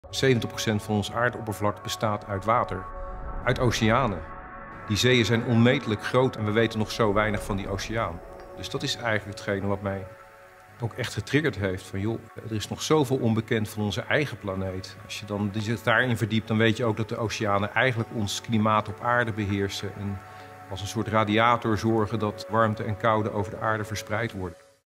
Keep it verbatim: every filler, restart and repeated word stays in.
zeventig procent van ons aardoppervlak bestaat uit water, uit oceanen. Die zeeën zijn onmetelijk groot en we weten nog zo weinig van die oceaan. Dus dat is eigenlijk hetgene wat mij ook echt getriggerd heeft. Van joh, er is nog zoveel onbekend van onze eigen planeet. Als je dan zich daarin verdiept, dan weet je ook dat de oceanen eigenlijk ons klimaat op aarde beheersen. En als een soort radiator zorgen dat warmte en koude over de aarde verspreid worden.